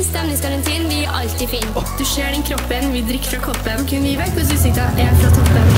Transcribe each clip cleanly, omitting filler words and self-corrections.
Stemningsgarantien vi alltid finner. Du ser den kroppen, vi drikker fra koppen. Kun vi vet hvordan utsikten er fra toppen.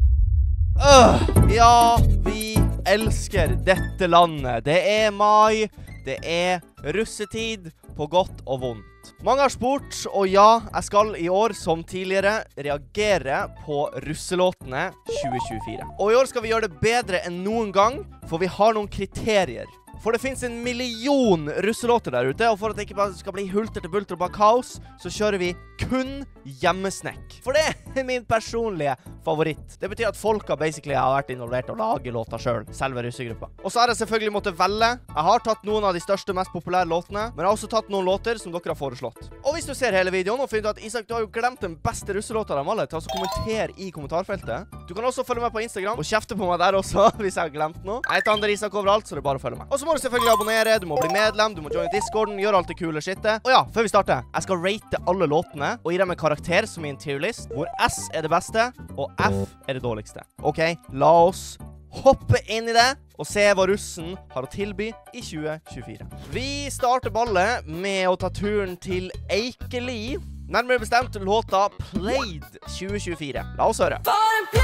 Ja, vi elsker dette landet. Det er mai, det er russetid på godt og vondt. Mange har spurt, og ja, jeg skal i år som tidligere reagere på russelåtene 2024. Og i år skal vi gjøre det bedre enn noen gang, for vi har noen kriterier. For det finnes 1 million russelåter der ute, og for at det ikke bare skal bli hulter til bulter og bare kaos, så kjører vi kun hjemmesnekk. For det er min personlige favoritt. Det betyr at folka basically har vært involvert og laget låter selv, selve russegruppa. Og så har jeg selvfølgelig måttet velge. Jeg har tatt noen av de største, mest populære låtene, men jeg har også tatt noen låter som dere har foreslått. Og hvis du ser hele videoen og finner ut at Isak, du har jo glemt den beste russelåta av alle, til å kommentere i kommentarfeltet. Du kan også følge meg på Instagram og kjefte på meg der også, hvis jeg har glemt noe. Jeg heter Ander Isak overalt, så det er bare å følge meg. Og så må du selvfølgelig abonnere, du må bli medlem, du må joine Discorden, gjøre alt det kule skittet. Og ja, før vi starter, jeg skal rate alle låtene og gi dem en karakter som i en tierlist, hvor S er det beste, og F er det dårligste. Ok, la oss hoppe inn i det og se hva russen har å tilby i 2024. Vi starter ballet med å ta turen til Eikeli. Nærmere bestemt låta Played 2024. La oss høre. For en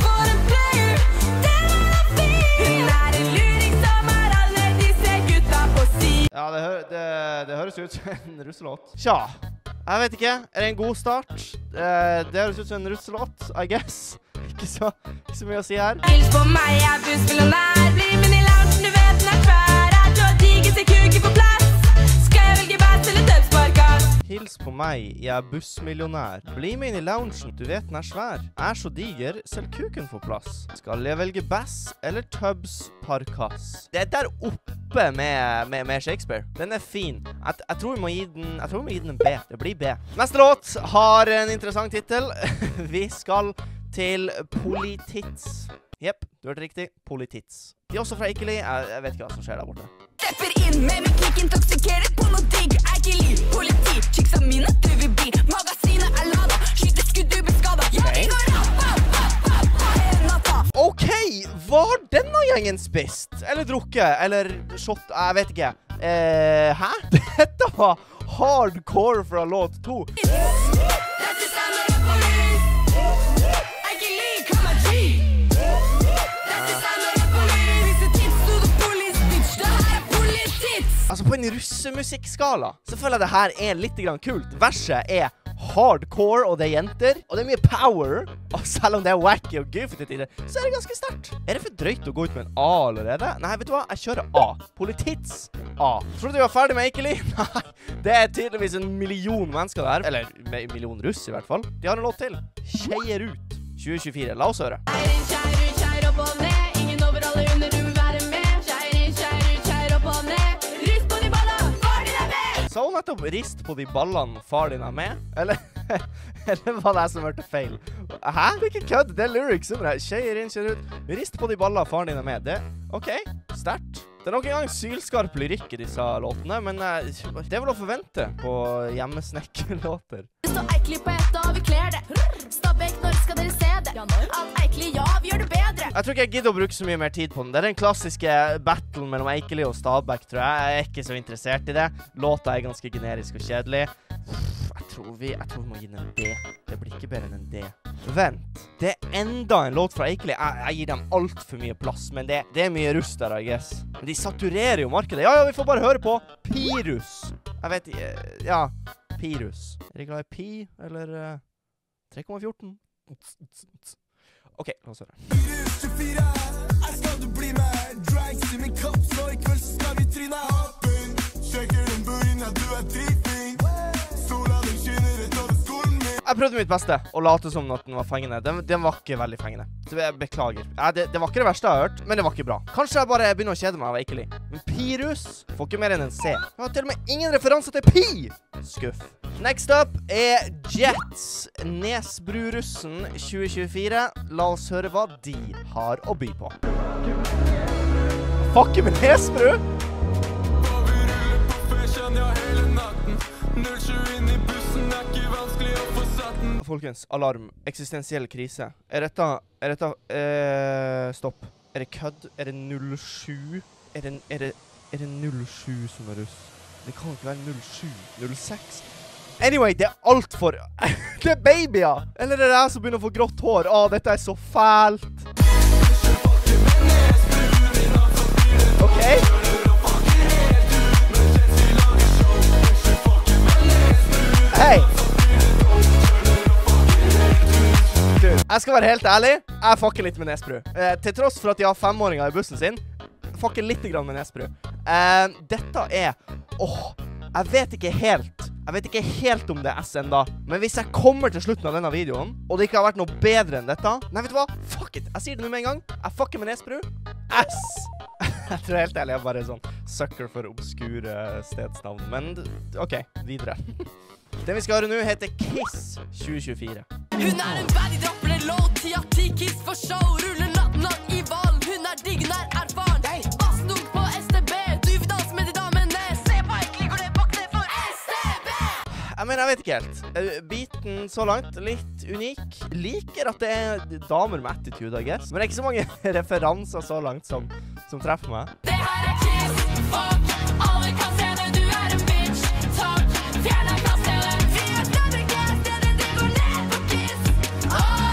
player, den er fin. Hun er en luring som er alle disse gutta på si. Ja, det høres ut som en russelåt. Tja, jeg vet ikke. Er det en god start? Det høres ut som en russelåt, I guess. Ikke så mye å si her. Hils på meg, jeg er bussmillionær. Bli min i loungen, du vet den er tvær. Er du har diget til kuken på plass? Skal jeg velge bass eller tøbsparkas? Hils på meg, jeg er bussmillionær. Bli med inn i loungen, du vet den er svær. Er så diger, selv kuken får plass. Skal jeg velge bass eller tøbsparkas? Det er der oppe med Shakespeare. Den er fin. Jeg tror vi må gi den en B. Det blir B. Neste låt har en interessant titel. Vi skal til Politits. Jepp, du hørte riktig. Politits. De er også fra Eikeli. Jeg vet ikke hva som skjer der borte. Stepper inn med min klikk, intoksikeret på noe digg. Eikeli, politi, chicks av mine, du vil bli. Magasinet er lada, skyter skudd, du blir skada. Ja, vi går opp, Ok, hva har denne gjengen spist? Eller drukket? Eller shot? Jeg vet ikke. Hæ? Dette var hardcore fra låt 2. Altså på en russemusikkskala så føler jeg det her er litt grann kult. Verset er hardcore, og det er jenter, og det er mye power. Og selv om det er wacky og goofy til tider, så er det ganske sterkt. Er det for drøyt å gå ut med en A allerede? Nei, vet du hva? Jeg kjører A. Politits A. Tror du var ferdig med Eikeli? Nei, det er tydeligvis 1 million mennesker der. Eller 1 million russ i hvert fall. De har en låt til. Skeier ut 2024. La oss høre. Kjær opp og ned. Ingen over alle under, du vil være med. Kjær opp og ned. Rist på de balla, far din er med. Sa hun nettopp rist på de ballene far din er med? Eller var det jeg som hørte feil? Hæ? Det er ikke kødd, det er lyrics under det. Skeier inn, skjer ut. Rist på de ballene far din er med. Det, ok, sterkt. Det er nok en gang sylskarp lyrikk i disse låtene, men det er vel å forvente på hjemmesnekkelåter. Det står Eikeli på ett, og vi kler det. Stabæk, når skal dere se det? Alt Eikeli, ja, vi gjør det bedre. Jeg tror ikke jeg gidder å bruke så mye mer tid på den. Det er den klassiske battlen mellom Eikeli og Stabæk, tror jeg. Jeg er ikke så interessert i det. Låta er ganske generisk og kjedelig. Jeg tror vi må gi den en D. Det blir ikke bedre enn en D. Vent, det er enda en låt fra Eikeli. Jeg gir dem alt for mye plass, men det er mye russ der, I guess. Men de saturerer jo markedet. Ja, vi får bare høre på Pirus. Jeg vet ikke, ja, Pirus. Er de glad i Pi, eller 3,14? Ok, la oss høre. Pirus 24, her skal du bli med. Drags i min kopp, så I kveld så skal vi tryne hoppen. Sjekker den burin, ja, du er dritfing. Sola den skinner rett over skolen min. Jeg prøvde mitt beste å late som at den var fengende. Den var ikke veldig fengende. Så jeg beklager. Det var ikke det verste jeg har hørt, men det var ikke bra. Kanskje jeg bare begynner å kjede meg av Eikeli. Men Pirus får ikke mer enn en C. Jeg har til og med ingen referanse til Pi! Skuff. Next up er Jets, Nesbrurussen 2024. La oss høre hva de har å by på. Fuck med Nesbru! Folkens, alarm. Eksistensiell krise. Er dette stopp. Er det kødd? Er det 07? Er det 07 som er russ? Det kan ikke være 07, 06. Anyway, det alt for... det babyer! Eller er det jeg som begynner å få grått hår? Dette er så fælt. Ok. Hei! Du, jeg skal være helt ærlig. Jeg fucker litt med Nesbru. Til tross for at de har 5-åringer i bussen sin, fucker litt grann med Nesbru. Dette er... jeg vet ikke helt om det er S enda. Men hvis jeg kommer til slutten av denne videoen, og det ikke har vært noe bedre enn dette... Nei, vet du hva? Fuck it! Jeg sier det nå med en gang. Jeg fucker med Nesbru. S! Jeg tror helt ærlig jeg er bare sånn sucker for obskure stedsnavn. Men, ok, videre. Det vi skal høre nå heter Kiss 2024. Hun er en baddie, dropper en låt, 10 av 10 kiss for show. Ruller natten lang i val, hun er digg, nær erfaren. Bassnok på STB, du vil danse med de damene. Se på egentlig går det bak det for STB. Jeg vet ikke helt. Biten så langt, litt unik. Liker at det er damer med attitude, I guess. Men det er ikke så mange referanser så langt som treffer meg. Det her er Kiss, fuck, alle kan se det, du er en bitch. Takk, fjern deg, kast hele. Vi er stadig gas, det går ned på Kiss.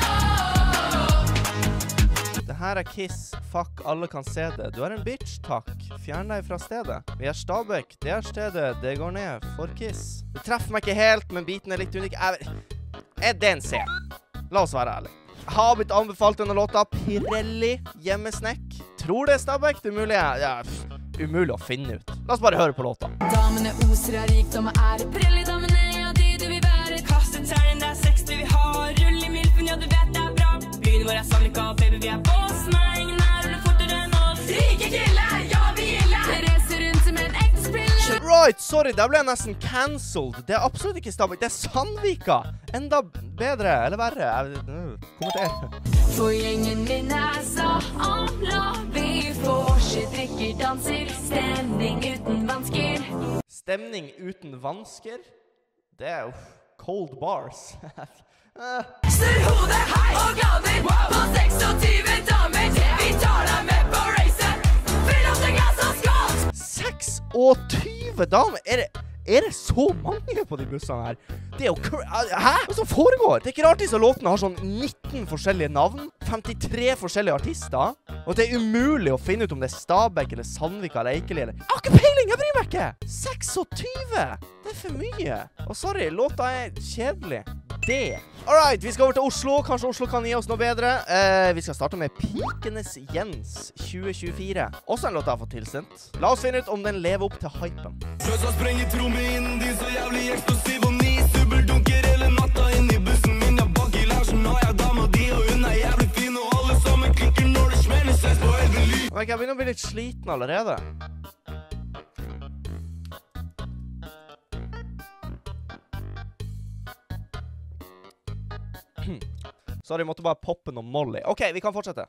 Det her er Kiss, fuck, alle kan se det. Du er en bitch, takk. Fjern deg fra stedet. Vi er Stabæk, det er stedet, det går ned for Kiss. Det treffer meg ikke helt, men biten er litt unik. Er det en C? La oss være ærlig. Jeg har blitt anbefalt denne låta, Pirelli Hjemmesnekk. Tror det er Stabæk, det er mulig. Umulig å finne ut. La oss bare høre på låta. Damene oser av rikdom og ære. Pirelli-damene, ja, de du vil være. Kaste trærne, det er sex du vil ha. Rull I milfen, ja, du vet det er bra. Byen vår er Sandvika, baby, vi er boss. Nei, ingen her ruller fortere enn oss. Rike killer, ja, vi gilder. Reser rundt som en ekte spriller. Right, sorry, der ble jeg nesten cancelled. Det er absolutt ikke Stabæk, det er Sandvika. Enda bedre, eller verre. Kommenter. For gjengen min er så omla. Vi får ikke drikker, danser. Stemning uten vansker. Stemning uten vansker? Det er jo cold bars. Snur hodet hei og glader på 26 damer. Vi tar deg med på racet. Fyll opp det glass og skål. 26 damer? Er det så mange på de bussene her? Det er jo... Hæ? Hva som foregår? Det er ikke rart disse låtene har sånn 19 forskjellige navn, 53 forskjellige artister, og det er umulig å finne ut om det er Stabæk eller Sandvika eller Eikeli eller... Jeg har ikke peiling, jeg bryr meg ikke! 26! Det er for mye. Og sorry, låta er kjedelig. Det. Alright, vi skal over til Oslo. Kanskje Oslo kan gi oss noe bedre. Vi skal starte med Pikenes Jens 2024. Også en låt jeg har fått tilsendt. La oss finne ut om den lever opp til hypen. Sløsa sprenger tromme inn, de så jævlig eksplosiv og ni. Subbeldunker hele natta inn I bussen min. Jeg bak I lærsen har jeg dama di, og hun er jævlig fin. Og alle sammen klikker når det smeller seg på hele liv. Jeg begynner å bli litt sliten allerede. Sorry, jeg måtte bare poppe noe Molly. Ok, vi kan fortsette.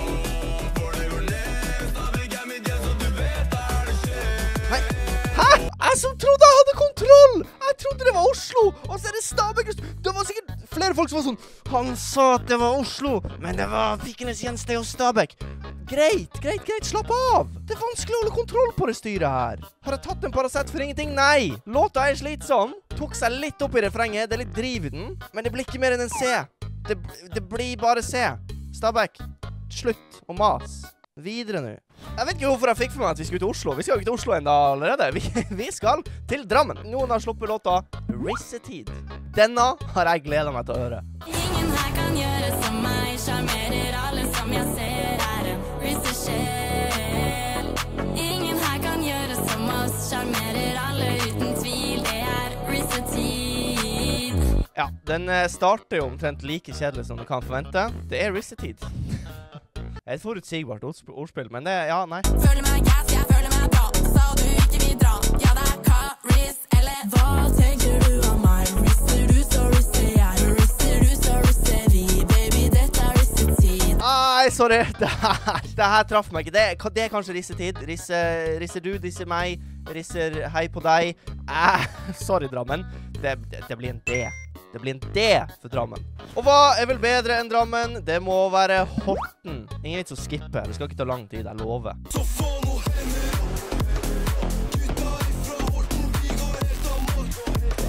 Nei, hæ? Jeg som trodde jeg hadde kontroll! Jeg trodde det var Oslo! Og så er det Stabæk! Det var sikkert flere folk som var sånn, han sa at det var Oslo, men det var Pikenes Jens, det og Stabæk. Greit, slapp av! Det er vanskelig å holde kontroll på det styret her. Har jeg tatt en Paracet for ingenting? Nei! Låta er slitsom. Tok seg litt opp I refrenget, det er litt driv I den, men det blir ikke mer enn en C. Det blir bare C. Stabæk, slutt å mas. Videre nå. Jeg vet ikke hvorfor jeg fikk for meg at vi skal ut til Oslo. Vi skal jo ikke til Oslo enda allerede. Vi skal til Drammen. Noen har sluppet låta Rissetid. Denne har jeg gledet meg til å høre. Ingen her kan gjøre som meg. Charmerer alle som jeg ser er en rissesjel. Ingen her kan gjøre som oss. Charmerer alle uten tvil. Det er rissetid. Ja, den starter jo omtrent like kjedelig som du kan forvente. Det er rissetid. Et forutsigbart ordspill, men det, ja, nei. Føler meg gas, jeg føler meg bra. Sa du ikke vil dra? Ja, det er Karis, eller hva tenker du om meg? Risser du, så risser jeg. Risser du, så risser vi. Baby, dette er rissetid. Nei, sorry. Det her traff meg ikke. Det er kanskje rissetid. Risser du, risser meg. Risser hei på deg. Sorry, Drammen. Det blir en D. Det blir en D for Drammen. Og hva er vel bedre enn Drammen? Det må være Horten. Ingen vits å skippe. Det skal ikke ta lang tid, jeg lover. Så få noe hender. Gutta ifra Horten.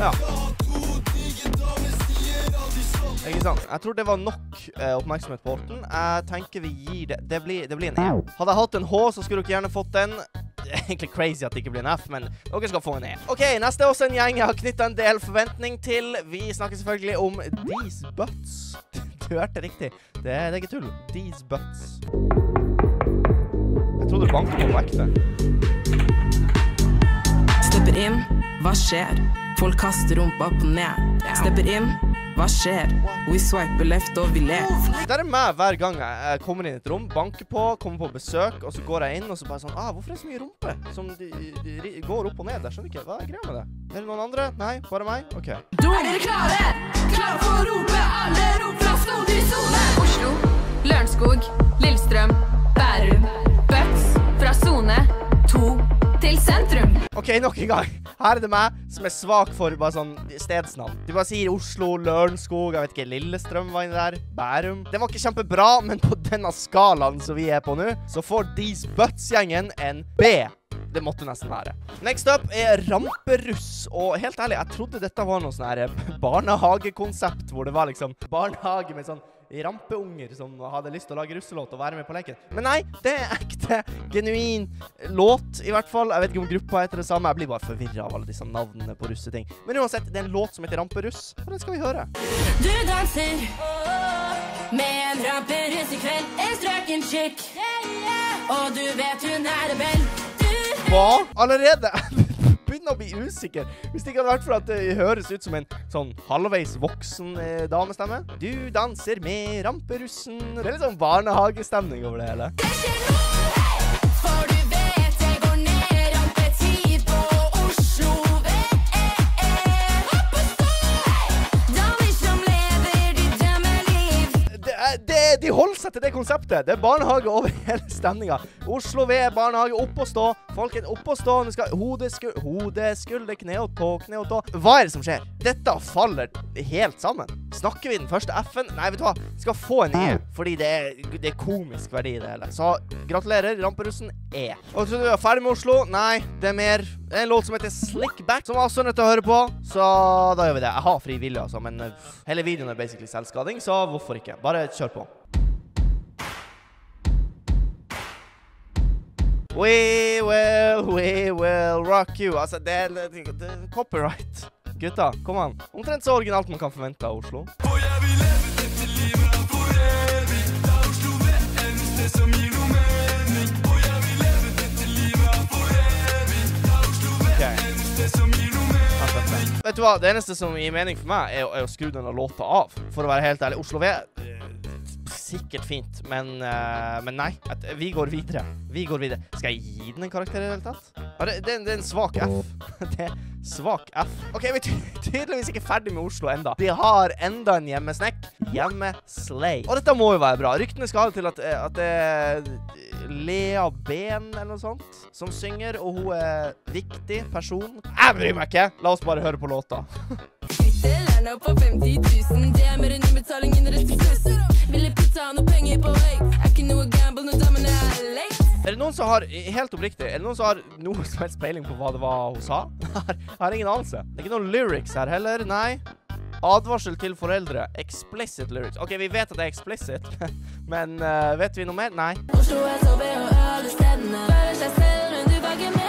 Ja. Ikke sant? Jeg tror det var nok oppmerksomhet på Horten. Jeg tenker vi gir det. Det blir en E. Hadde jeg hatt en H, så skulle dere gjerne fått den. Det er egentlig crazy at det ikke blir en F, men dere skal få en E. Ok, neste er også en gjeng jeg har knyttet en del forventning til. Vi snakker selvfølgelig om These Butts. Du hørte riktig. Det er ikke tull. These Butts. Jeg trodde banken var ekte. Stepper inn, hva skjer? Folk kaster rumpa på ned. Stepper inn, hva skjer? Vi swiper left og vi ler. Det er meg hver gang jeg kommer inn i et rom, banker på, kommer på besøk, og så går jeg inn, og så bare sånn, hvorfor er det så mye rumpe som går opp og ned? Jeg skjønner ikke, hva er greia med det? Er det noen andre? Nei, bare meg? Ok. Er dere klare? Klare for å rope alle rop fra skole til zone. Oslo, Lørenskog, Lillestrøm, Bærum, Bøks, fra zone 2 til sentrum. Ok, nok en gang. Her er det meg som er svak for bare sånn stedsnavn. Du bare sier Oslo, Lørenskog, jeg vet ikke, Lillestrøm var inne der, Bærum. Det var ikke kjempebra, men på denne skalaen som vi er på nå, så får These Butts-gjengen en B. Det måtte nesten være. Next up er ramperuss. Og helt ærlig, jeg trodde dette var noe sånn her barnehagekonsept, hvor det var liksom barnehage med sånn rampeunger som hadde lyst til å lage russelåt og være med på leken. Men nei, det er ekte, genuin låt i hvert fall. Jeg vet ikke om gruppa heter det samme. Jeg blir bare forvirret av alle disse navnene på russeting. Men uansett, det er en låt som heter Ramperuss, og den skal vi høre. Du danser med en ramperuss i kveld, en strøken chick, og du vet hun er rebell. Hva? Allerede? Begynner å bli usikker. Hvis det ikke hadde vært for at det høres ut som en sånn halvveis voksen damestemme. Du danser med ramperussen. Det er litt sånn barnehagestemning over det hele. Det skjer nå, for du vet det går ned rampetid på Oslo V. Hopp og stå, damer som lever de drømmeliv. De holder seg til det konseptet. Det er barnehage over hele stemningen. Oslo V, barnehage, opp og stå. Folkens, opp og stå. Nå skal hode, skulder, kne og tå. Hva er det som skjer? Dette faller helt sammen. Snakker vi den første F-en? Nei, vet du hva? Skal få en E, fordi det er komisk verdi i det hele. Så gratulerer, ramperussen E. Og så er vi ferdig med Oslo. Nei, det er mer. Det er en låt som heter Slickback, som jeg også er nødt til å høre på. Så da gjør vi det. Jeg har fri vilje, altså, men hele videoen er basically selvskading, så hvorfor ikke? Bare kjør på. We will rock you. Altså, det er copyright. Gutta, kom an. Omtrent så originalt man kan forvente av Oslo. Og jeg vil leve dette livet for evig. Da Oslo vet eneste som gir noe mening. Og jeg vil leve dette livet for evig. Da Oslo vet eneste som gir noe mening. Vet du hva, det eneste som gir mening for meg er å skru denne låta av. For å være helt ærlig, Oslo V sikkert fint, men nei. Vi går videre. Skal jeg gi den en karakter i det hele tatt? Det er en svak F. Det er svak F. Ok, vi er tydeligvis ikke ferdig med Oslo enda. De har enda en hjemmesnekk. Hjemmeslay. Og dette må jo være bra. Ryktene skal ha det til at det er Lea Ben eller noe sånt som synger, og hun er viktig person. Jeg bryr meg ikke. La oss bare høre på låta. Lærne på 50 000, det er mer enn innbetaling inn rett i plussen. Vil jeg putte noe penger på vei? Er ikke noe gamble når damene er late? Er det noen som har, helt oppriktig, er det noen som har noe som helst peiling på hva det var hun sa? Jeg har ingen anelse. Det er ikke noen lyrics her heller, nei. Advarsel til foreldre. Explicit lyrics. Ok, vi vet at det er explicit, men vet vi noe mer? Nei. Oslo er så ved å alle stedene. Føler seg selv, men du var ikke med det.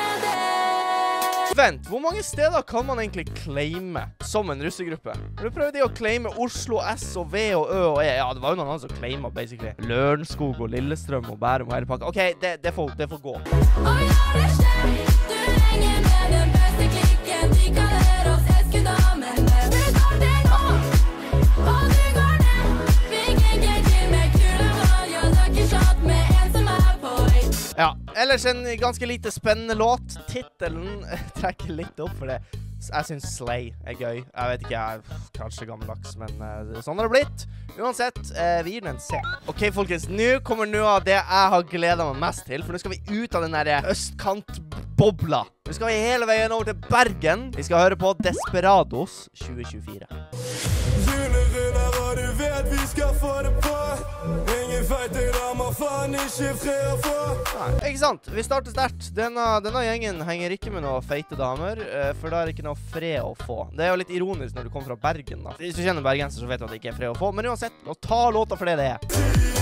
Vent, hvor mange steder kan man egentlig claime som en russegruppe? Nå prøver de å claime Oslo, S og V og Ø og E. Ja, det var jo noen andre som claimet, basically. Lørenskog og Lillestrøm og Bærum og hele pakka. Ok, det får gå. Og ja, det skjer. Du henger med den beste klikken. De kaller oss eskedamen. Du går det nå, og du går ned. Vi gikk til med kule vann. Jeg lager shot med en som er på vei. Ja, ellers en ganske lite spennende låt. Titelen trekker litt opp for det. Jeg synes Slay er gøy. Jeg vet ikke, jeg er kanskje gammeldags, men sånn har det blitt. Uansett, vi gir den en C. Ok, folkens, nå kommer noe av det jeg har gledet meg mest til, for nå skal vi ut av den der østkantbobla. Nå skal vi hele veien over til Bergen. Vi skal høre på Desperados 2024. Juleruller, og du vet vi skal få det på. Ingen feite rammer faen ikke fred å få. Nei, ikke sant? Vi starter sterkt. Denne gjengen henger ikke med noen feite damer, for da er det ikke noe fred å få. Det er jo litt ironisk når du kommer fra Bergen da. Hvis du kjenner bergenser så vet du at det ikke er fred å få, men uansett, nå ta låta for det det er.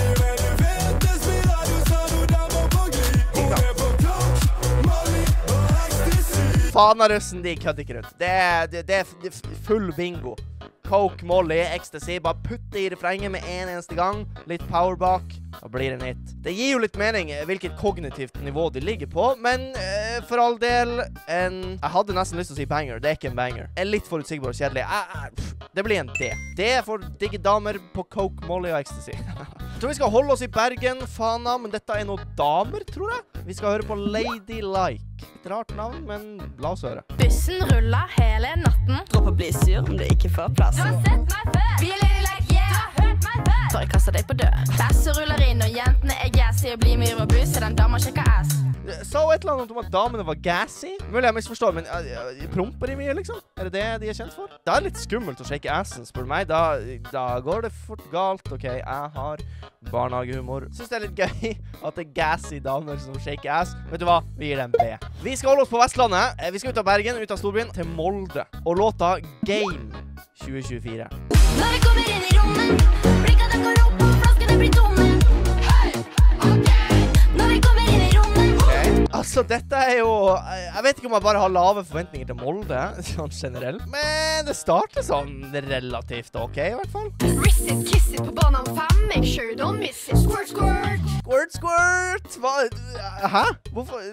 Fanarussen, de kødder ikke rundt. Det er full bingo. Coke, Molly, Ecstasy, bare putte i refrenget med en eneste gang. Litt power bak, da blir det en hit. Det gir jo litt mening hvilket kognitivt nivå de ligger på, men for all del, jeg hadde nesten lyst til å si banger, det er ikke en banger. Litt forutsigbar og kjedelig. Det blir en D. D for digge damer på Coke, Molly og Ecstasy. Jeg tror vi skal holde oss i Bergen, Fana, men dette er noen damer, tror jeg. Vi skal høre på Lady Like. Et rart navn, men la oss høre. Bussen ruller hele natten. Dropper bli sur om det ikke får plass. Du har sett meg før. Vi er Lady Like, yeah. Du har hørt meg før. Så jeg kasser deg på død. Basse ruller inn, og jentene er gassy og blir mye robust, så den dama sjekker ass. Sa hun et eller annet om at damene var gassy? Mulig jeg misforstår, men promper de mye, liksom? Er det det de er kjent for? Det er litt skummelt å shake assen, spør meg. Da går det fort galt. Ok, jeg har barnehagehumor. Synes det er litt gøy at det er gassy damer som shaker ass. Vet du hva? Vi gir dem B. Vi skal holde oss på Vestlandet. Vi skal ut av Bergen, ut av storbyen, til Molde. Og låta Game 2024. Når vi kommer inn i rommet, blikket den går opp og flaskene blir tomme. Hei, ok. Når vi kommer inn i rommet. Altså, dette er jo... Jeg vet ikke om jeg bare har lave forventninger til Molde, sånn generelt. Men det starter sånn relativt ok, i hvert fall. Riss it, kiss it på banan 5, make sure you don't miss it. Squirt, squirt. Squirt, squirt! Hva? Hæ? Hvorfor?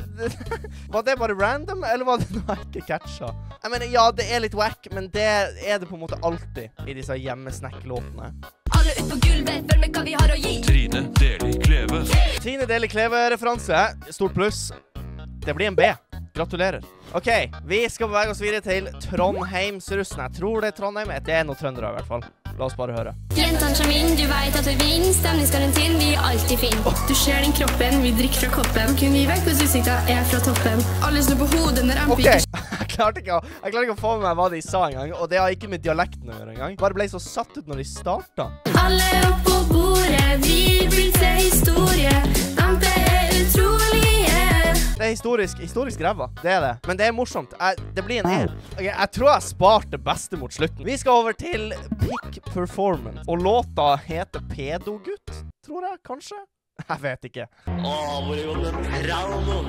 Var det bare random, eller var det noe jeg ikke catcha? Jeg mener, ja, det er litt wack, men det er det på en måte alltid i disse hjemmesnekk-låtene. Alle ut på gulvet, følg med hva vi har å gi. Trine Deli Kleve. Trine Deli Kleve-referanse. Stort pluss. Det blir en B. Gratulerer. Ok, vi skal bevege oss videre til Trondheimsrussen. Jeg tror det er Trondheim. Det er noe trøndere i hvert fall. La oss bare høre. Jentene kommer inn, du vet at du vinner. Stemningsgarantien, vi er alltid fin. Du ser den kroppen, vi drikker fra koppen. Kun vi vet hvordan utsikten er fra toppen. Alle snur på hodet når Ok, jeg klarte ikke å få med meg hva de sa en gang, og det har ikke med dialekten å gjøre en gang. Bare ble så satt ut når de startet. Alle opp på bordet, vi vil se historie. Dampe er utrolige. Det er historisk ræva. Det er det. Men det er morsomt. Det blir en E. Okay, jeg tror jeg sparte det beste mot slutten. Vi skal over til Peak Performance. Og låta heter Pedogutt, tror jeg, kanskje? Jeg vet ikke. Hvor er jo den ræva nå?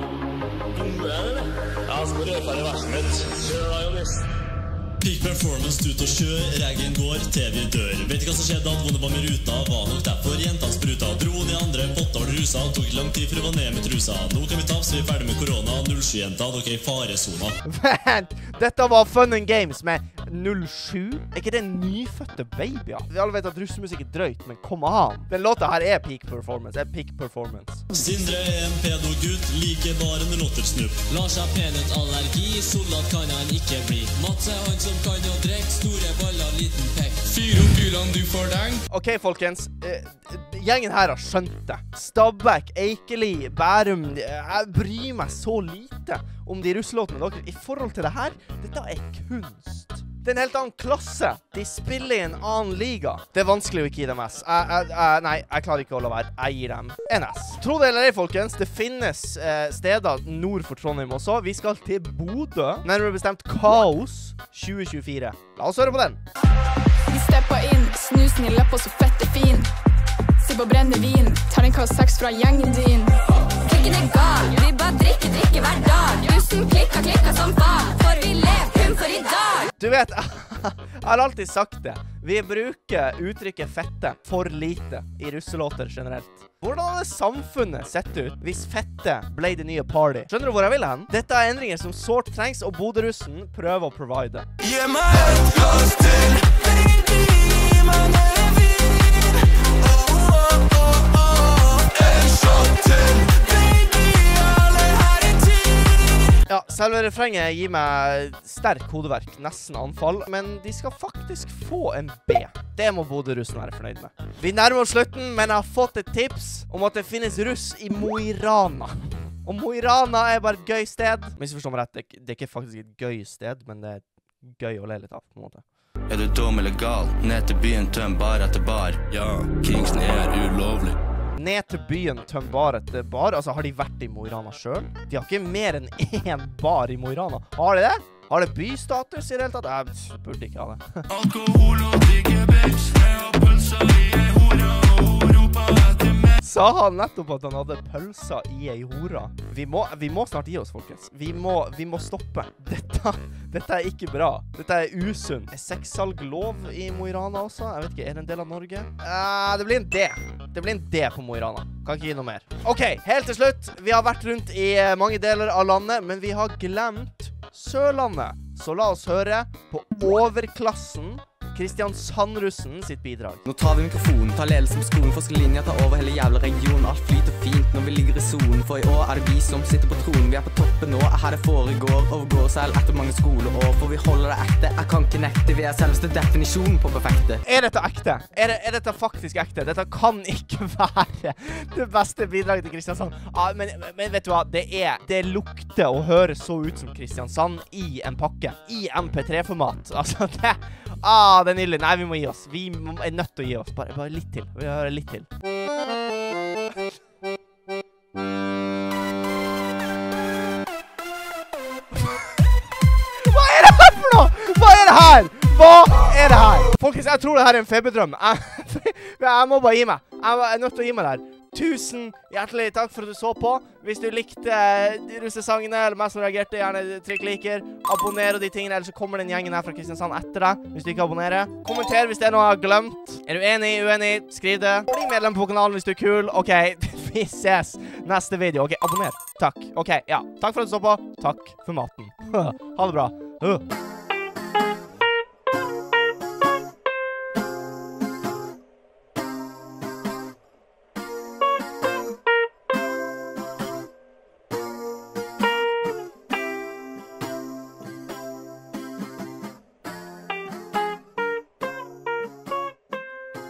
Dumme er det? Ja, så må du øve i versen mitt. Kjør da, Jonis. Peak Performance, ut og kjør, reggen går, TV dør. Vet ikke hva som skjedde, at vonde var med ruta. Var nok derfor jentene spruta. Dro de andre potter og rusa. Tok lang tid for å være ned med trusa. Nå kan vi ta, så vi er ferdig med korona. 07-jenta, dere er i faresona. Vent, dette var Fun and Games med 07. Er ikke det nyfødte babyer? Vi alle vet at russemusikk er drøyt, men kom an. Den låta her er Peak Performance. Det er Peak Performance. Sindre er en pedogutt, liker bare en låtersnupp. Lar seg peanøttallergi, soldat kan han ikke bli. Mats er han som kan jo drekke, store baller, liten pekk. Fyr opp bylene du får deng. Ok, folkens. Gjengen her har skjønt det. Stabæk, Eikeli, Bærum. Jeg bryr meg så lite om de russelåtene dere. I forhold til det her, dette er kunst. Det er en helt annen klasse. De spiller i en annen liga. Det er vanskelig å ikke gi dem S. Nei, jeg klarer ikke å la være. Jeg gir dem en S. Tro det eller ei, folkens. Det finnes steder nord for Trondheim også. Vi skal til Bodø. Nærmere bestemt Kaos 2024. La oss høre på den. Vi stepper inn, snusen i leppa så fett er fin. Sipp og brenne vin, tar en kast 6 fra gjengen din. Klikken er gal, vi bare drikker hver dag. Bussen klikka som faen, for vi lever kun for i dag. Du vet, jeg har alltid sagt det. Vi bruker uttrykket fette for lite i russelåter generelt. Hvordan hadde samfunnet sett ut hvis fette ble det nye party? Skjønner du hvor jeg vil hen? Dette er endringer som sårt trengs, og Bodø-russen prøver å provide. Gi meg et glass til, baby, man er fin. En shot til, baby, alle her i tid. Ja, selve refrenget gir meg sterk hodeverk, nesten anfall, men de skal faktisk få en B. Det må Bodø-russen være fornøyd med. Vi nærmer oss slutten, men jeg har fått et tips om at det finnes russ i Mo i Rana. Og Mo i Rana er bare et gøy sted. Men hvis jeg forstår meg rett, det er ikke faktisk et gøy sted, men det er gøy å le litt av, på en måte. Er du dum eller gal? Ned til byen, tøm bar etter bar. Ja, Kingston er ulovlig. Ned til byen tøm bar etter bar. Altså, har de vært i Mo i Rana selv? De har ikke mer enn en bar i Mo i Rana. Har de det? Har det bystatus i det hele tatt? Jeg burde ikke ha det. Alkohol og digge babes, jeg har pølser i ei hora, og hun roper etter meg. Sa han nettopp at han hadde pølser i ei hora? Vi må snart gi oss, folkens. Vi må stoppe. Dette er ikke bra. Dette er usunn. Er sexsalg lov i Mo i Rana også? Jeg vet ikke, er det en del av Norge? Det blir en D. Det blir en D på Mo i Rana. Kan ikke gi noe mer. Ok, helt til slutt. Vi har vært rundt i mange deler av landet, men vi har glemt Sørlandet. Så la oss høre på overklassen Kristiansand-russen sitt bidrag. Nå tar vi mikrofonen, tar ledelsen på skolen, forskerlinja tar over hele jævla regionen. Alt flyter fint når vi ligger i zonen, for i år er det vi som sitter på tronen. Vi er på toppen nå, her det foregår, overgår selv etter mange skoleår. For vi holder det ekte, jeg kan ikke nekte, vi er selveste definisjonen på perfekte. Er dette ekte? Er dette faktisk ekte? Dette kan ikke være det beste bidraget til Kristiansand. Men vet du hva, det lukter å høre så ut som Kristiansand i en pakke. I MP3-format. Altså, det er nydelig. Nei, vi må gi oss. Vi er nødt til å gi oss. Bare litt til. Vi hører litt til. Hva er det her for noe? Hva er det her? Hva er det her? Folkens, jeg tror det her er en feberdrøm. Jeg må bare gi meg. Jeg er nødt til å gi meg det her. Tusen hjertelig takk for at du så på. Hvis du likte russesangene, eller meg som reagerte, gjerne trykk liker. Abonner og de tingene, ellers så kommer den gjengen her fra Kristiansand etter deg, hvis du ikke abonnerer. Kommenter hvis det er noe jeg har glemt. Er du enig, uenig, skriv det. Bli medlem på kanalen hvis du er kul. Ok, vi ses neste video. Ok, abonner. Takk. Ok, ja. Takk for at du så på. Takk for maten. Ha det bra.